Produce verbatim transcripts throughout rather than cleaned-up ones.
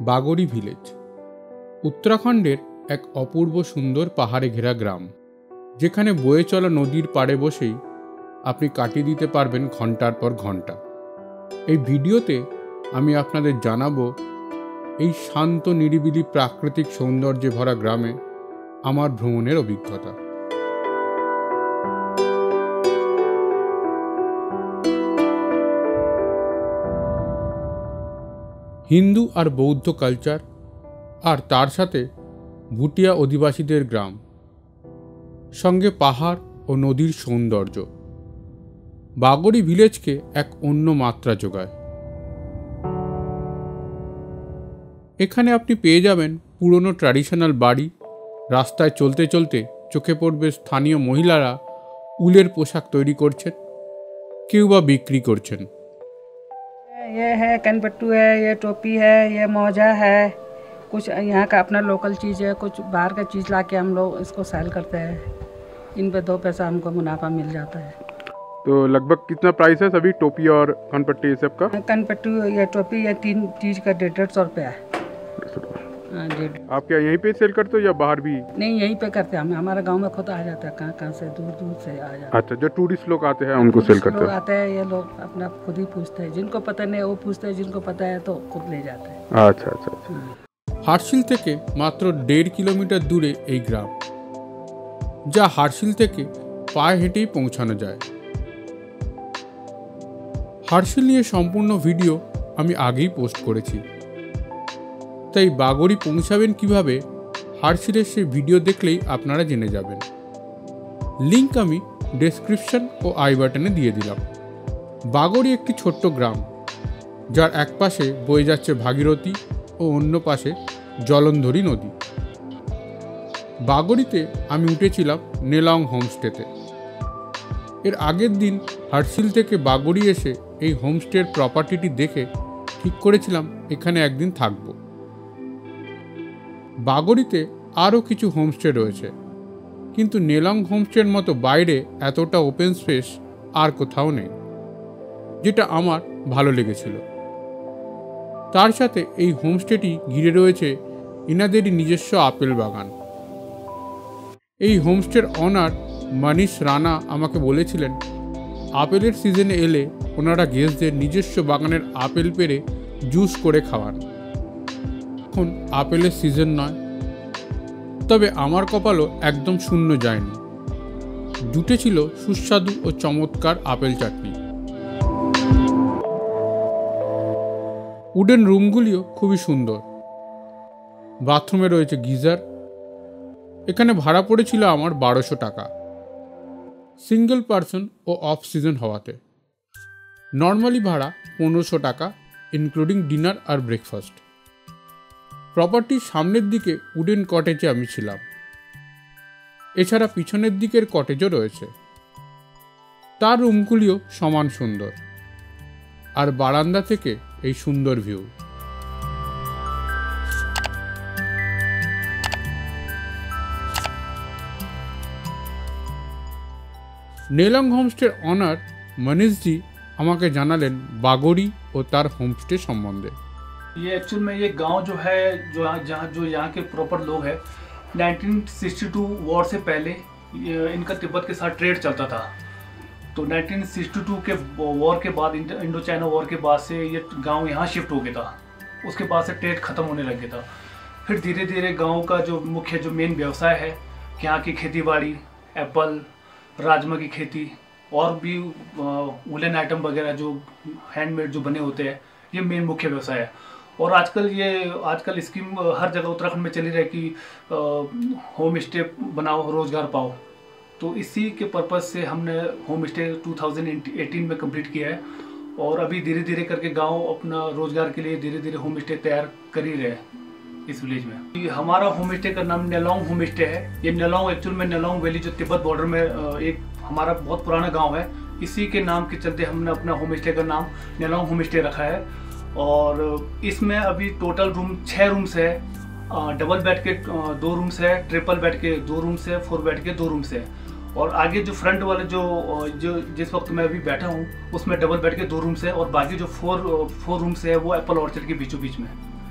Bagri village উত্তরাখণ্ডের এক অপূর্ব সুন্দর পাহাড়ে ঘেরা গ্রাম, যেখানে বয়ে চলা নদীর পাড়ে বসেই আপনি কাটিয়ে দিতে পারবেন ঘন্টার পর ঘন্টা। এই ভিডিওতে আমি আপনাদের জানাবো এই শান্ত নিরিবিলি প্রাকৃতিক সৌন্দর্যে ভরা গ্রামে আমার ভ্রমণের অভিজ্ঞতা। হিন্দু আর বৌদ্ধ কালচার আর তার সাথে ভুটিয়া অধিবাসীদের গ্রাম, সঙ্গে পাহাড় ও নদীর সৌন্দর্য বাগড়ি ভিলেজকে এক অন্য মাত্রা যোগায়। এখানে আপনি পেয়ে যাবেন পুরনো ট্র্যাডিশনাল বাড়ি, রাস্তায় চলতে চলতে চোখে পড়বে স্থানীয় মহিলারা উলের পোশাক তৈরি করছেন, কেউ বা বিক্রি করছেন। ये है कनपट्टू है, ये टोपी है, ये मोजा है, कुछ यहाँ का अपना लोकल चीज़ है, कुछ बाहर का चीज़ ला के हम लोग इसको सेल करते हैं। इन पे दो पैसा हमको मुनाफा मिल जाता है। तो लगभग कितना प्राइस है सभी टोपी और कनपट्टी सब का? कनपट्टू ये टोपी ये तीन चीज़ का डेढ़ डेढ़ सौ रुपया है। हाँ जी। आप क्या यहीं पे सेल करते हो या बाहर भी? नहीं, यहीं पे करते हैं हम। हमारे गांव में खुद आ जाता है, कहाँ कहाँ से दूर दूर से आ जाता है। अच्छा, जो टूरिस्ट लोग आते हैं उनको सेल करते लोग हैं? आते हैं, ये लोग अपना खुद ही पूछते हैं, जिनको पता नहीं वो पूछते हैं, जिनको पता है तो खुद ले जाते हैं। अच्छा अच्छा अच्छा। হার্শিল থেকে মাত্র দেড় কিলোমিটার দূরে এই গ্রাম, যা হার্শিল থেকে পায়ে হেঁটেই পৌঁছানো যায়। হার্শিল নিয়ে সম্পূর্ণ ভিডিও আমি আগেই পোস্ট করেছি, তাই বাগড়ি পৌঁছাবেন কিভাবে হার্শিলের সেই ভিডিও দেখলেই আপনারা জেনে যাবেন। লিঙ্ক আমি ডেসক্রিপশন ও আই বাটনে দিয়ে দিলাম। বাগড়ি একটি ছোট্ট গ্রাম, যার এক পাশে বয়ে যাচ্ছে ভাগীরথী ও অন্য পাশে জলন্ধরী নদী। বাগড়িতে আমি উঠেছিলাম নেলং হোমস্টেতে। এর আগের দিন হার্শিল থেকে বাগড়ি এসে এই হোমস্টের প্রপার্টিটি দেখে ঠিক করেছিলাম এখানে একদিন থাকব। বাগড়িতে আরও কিছু হোমস্টে রয়েছে, কিন্তু নেলং হোমস্টের মতো বাইরে এতটা ওপেন স্পেস আর কোথাও নেই, যেটা আমার ভালো লেগেছিল। তার সাথে এই হোমস্টেটি ঘিরে রয়েছে ইনাদেরই নিজস্ব আপেল বাগান। এই হোমস্টের অনার মানিশ রানা আমাকে বলেছিলেন আপেলের সিজনে এলে ওনারা গেস্টদের নিজস্ব বাগানের আপেল পেড়ে জুস করে খাওয়ান। এখন আপেলের সিজন নয়, তবে আমার কপালও একদম শূন্য যায়নি, জুটেছিল সুস্বাদু ও চমৎকার আপেল চাটনি। উডেন রুমগুলিও খুবই সুন্দর, বাথরুমে রয়েছে গিজার। এখানে ভাড়া পড়েছিল আমার বারোশো টাকা, সিঙ্গেল পারসন ও অফ সিজন হওয়াতে। নর্মালি ভাড়া পনেরোশো টাকা ইনক্লুডিং ডিনার আর ব্রেকফাস্ট। প্রপার্টির সামনের দিকে উডেন কটেজে আমি ছিলাম, এছাড়া পিছনের দিকের কটেজও রয়েছে। তার রুমগুলিও সমান সুন্দর, আর বারান্দা থেকে এই সুন্দর ভিউ। নেলং হোমস্টের অনার মনীষজি আমাকে জানালেন বাগড়ি ও তার হোমস্टे সম্বন্ধে। ये एक्चुअल में ये गांव जो है, जो जहाँ जो यहाँ के प्रॉपर लोग हैं, नाइनटीन सिक्सटी टू वॉर से पहले इनका तिब्बत के साथ ट्रेड चलता था। तो नाइनटीन सिक्सटी टू के वॉर के बाद, इंडो चाइना वॉर के बाद से ये गांव यहाँ शिफ्ट हो गया था। उसके बाद से ट्रेड ख़त्म होने लग गया था। फिर धीरे धीरे गांव का जो मुख्य जो मेन व्यवसाय है, यहाँ की खेती बाड़ी, एप्पल, राजमा की खेती और भी वुलन आइटम वगैरह जो हैंडमेड जो बने होते हैं, ये मेन मुख्य व्यवसाय है। और आजकल ये आजकल स्कीम हर जगह उत्तराखंड में चली रही कि होम स्टे बनाओ, रोज़गार पाओ। तो इसी के पर्पज़ से हमने home stay two thousand eighteen में कंप्लीट किया है, और अभी धीरे धीरे करके गांव अपना रोज़गार के लिए धीरे धीरे होम स्टे तैयार कर ही रहे हैं इस विलेज में। हमारा होम स्टे का नाम नेलोंग होम स्टे है। ये नेलोंग एक्चुअल में नेलोंग वैली जो तिब्बत बॉर्डर में एक हमारा बहुत पुराना गांव है, इसी के नाम के चलते हमने अपना होम स्टे का नाम नेलोंग होम स्टे रखा है। और इसमें अभी टोटल रूम छः रूम्स है, डबल बेड के दो रूम्स है, ट्रिपल बेड के दो रूम्स है, फोर बेड के दो रूम्स है। और आगे जो फ्रंट वाले जो जो जिस वक्त मैं अभी बैठा हूँ उसमें डबल बेड के दो रूम्स है, और बाकी जो फोर फोर रूम्स है वो एप्पल ऑर्चर्ड के बीचों बीच में है।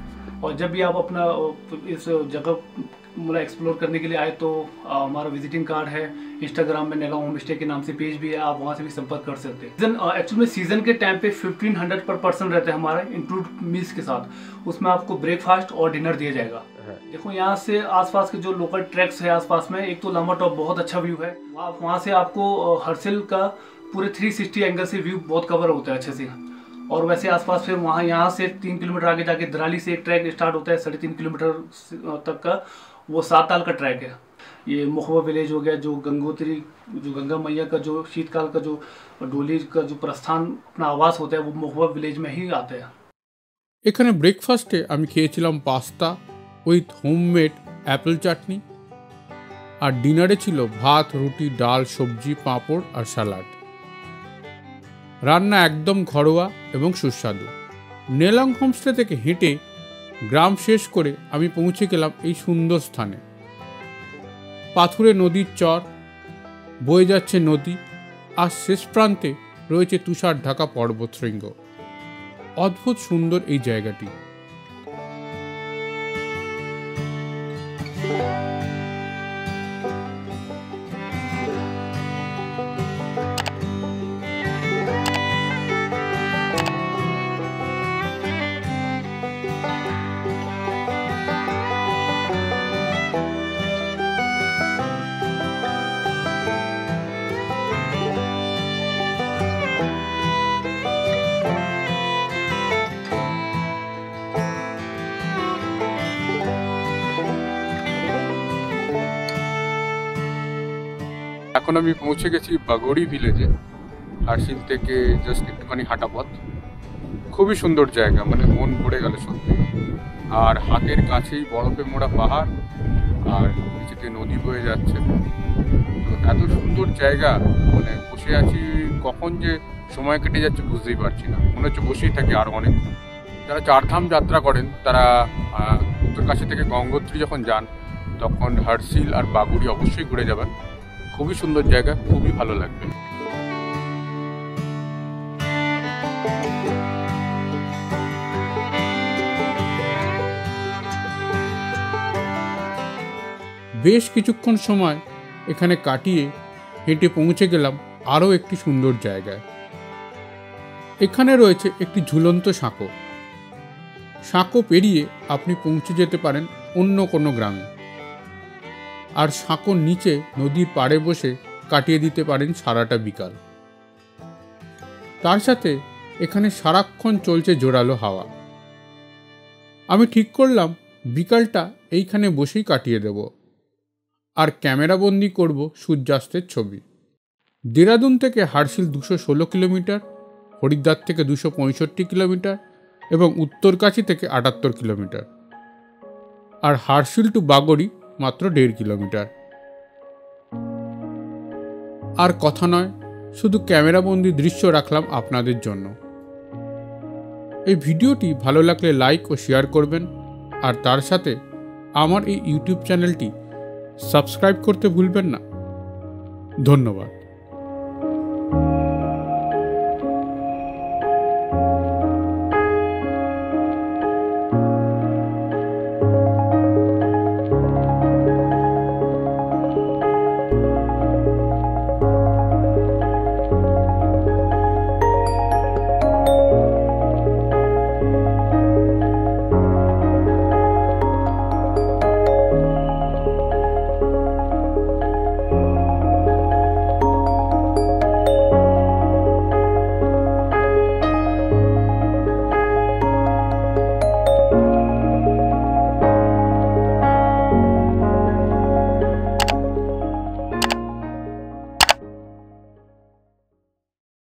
और जब भी आप अपना इस जगह मतलब एक्सप्लोर करने के लिए आए तो हमारा विजिटिंग कार्ड है, इंस्टाग्राम में नेलॉन्ग होम स्टे के नाम से पेज भी है, आप वहाँ से भी संपर्क कर सकते हैं। सीजन एक्चुअली में सीजन के टाइम पे फिफ्टीन हंड्रेड पर पर्सन रहता है हमारा इंक्लूड मील्स के साथ। उसमें आपको ब्रेकफास्ट और डिनर दिया जाएगा। देखो यहाँ से आसपास के जो लोकल ट्रैक्स है आसपास में, एक तो लामा टॉप बहुत अच्छा व्यू है, वहाँ से आपको हर्सिल का पूरे थ्री सिक्सटी एंगल से व्यू बहुत कवर होता है अच्छे से। और वैसे आसपास फिर वहाँ यहाँ से तीन किलोमीटर आगे जाके दराली से एक ट्रैक स्टार्ट होता है साढ़े तीन किलोमीटर तक का, वो सात ताल का ट्रैक है। ये मुखबा विलेज हो गया, जो गंगोत्री जो गंगा मैया का जो शीतकाल का जो डोली का जो प्रस्थान अपना आवास होता है वो मुखबा विलेज में ही आता है। এখানে ব্রেকফাস্টে আমি খেয়েছিলাম pasta with homemade apple chutney, আর ডিনারে ছিল ভাত, রুটি, ডাল, সবজি, পাঁপড় আর স্যালাড। রান্না একদম ঘরোয়া এবং সুস্বাদু। নেলং হোমস্টে থেকে হেঁটে গ্রাম শেষ করে আমি পৌঁছে গেলাম এই সুন্দর স্থানে। পাথুরে নদীর চর, বয়ে যাচ্ছে নদী, আর শেষ প্রান্তে রয়েছে তুষার ঢাকা পর্বতশৃঙ্গ। অদ্ভুত সুন্দর এই জায়গাটি। এখন আমি পৌঁছে গেছি বাগড়ি ভিলেজে, হার্সিল থেকে জাস্ট একটুখানি হাঁটা পথ। খুবই সুন্দর জায়গা, মানে মন ভরে গেল সত্যি। আর হাতের কাছেই বরফে মোড়া পাহাড়, আর নিচে দিয়ে নদী বয়ে যাচ্ছে। তো এত সুন্দর জায়গা, মানে বসে আছি, কখন যে সময় কেটে যাচ্ছে বুঝতেই পারছি না, মনে হচ্ছে বসেই থাকি আর অনেক। যারা চারধাম যাত্রা করেন তারা উত্তরকাশী থেকে গঙ্গোত্রী যখন যান তখন হার্সিল আর বাগড়ি অবশ্যই ঘুরে যাবেন। খুবই সুন্দর জায়গা, খুবই ভালো লাগবে। বেশ কিছুক্ষণ সময় এখানে কাটিয়ে হেঁটে পৌঁছে গেলাম আরও একটি সুন্দর জায়গায়। এখানে রয়েছে একটি ঝুলন্ত সাঁকো। সাঁকো পেরিয়ে আপনি পৌঁছে যেতে পারেন অন্য কোনো গ্রামে, আর সাঁকোর নিচে নদীর পাড়ে বসে কাটিয়ে দিতে পারেন সারাটা বিকাল। তার সাথে এখানে সারাক্ষণ চলছে জোরালো হাওয়া। আমি ঠিক করলাম বিকালটা এইখানে বসেই কাটিয়ে দেব, আর ক্যামেরাবন্দি করব সূর্যাস্তের ছবি। দেরাদুন থেকে হার্সিল দুশো ষোলো কিলোমিটার, হরিদ্বার থেকে দুশো পঁয়ষট্টি কিলোমিটার এবং উত্তরকাশী থেকে আটাত্তর কিলোমিটার, আর হার্সিল টু বাগড়ি মাত্র দেড় কিলোমিটার। আর কথা নয়, শুধু ক্যামেরাবন্দি দৃশ্য রাখলাম আপনাদের জন্য। এই ভিডিওটি ভালো লাগলে লাইক ও শেয়ার করবেন, আর তার সাথে আমার এই ইউটিউব চ্যানেলটি সাবস্ক্রাইব করতে ভুলবেন না। ধন্যবাদ।